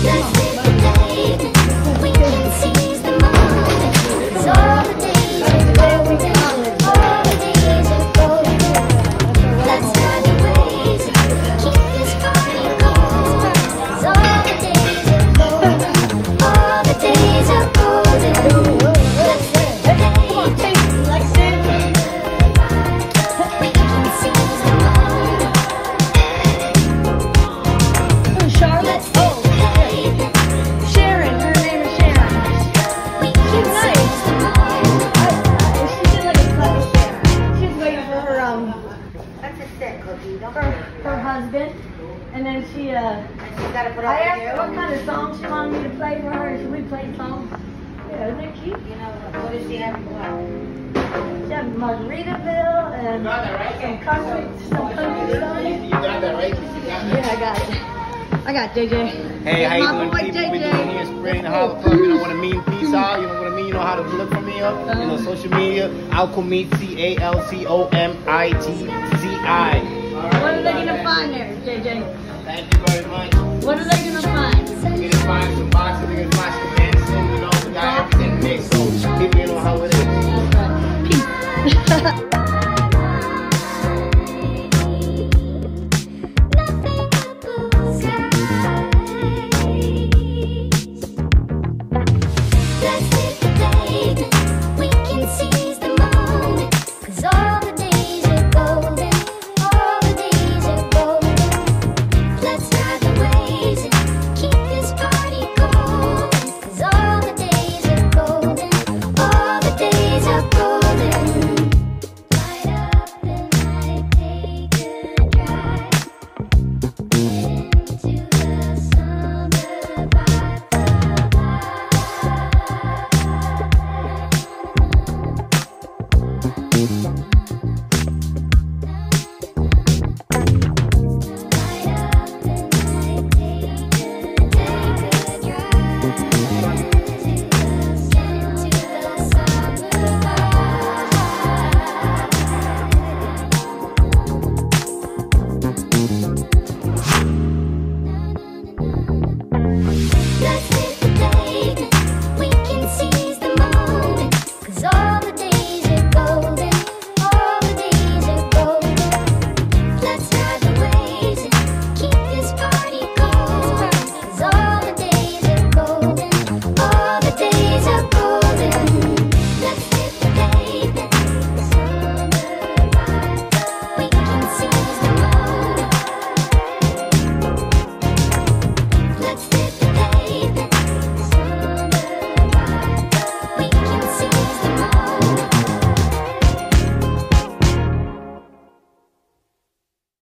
her husband, and then I asked her what kind of songs she wanted me to play for her, and we played songs. Yeah, isn't that cute? You know, what does she have in mind? She has Margaritaville and some country songs. You got that, right? Yeah, I got it. I got JJ. Hey, how you doing, people? We're doing here spreading the Holla Club. You know what I mean? Peace out. You know what I mean? You know how to look for me up. You know, social media. Alchomiti, CALCOMITZI. What are they going to find there, JJ? Thank you very much. What are they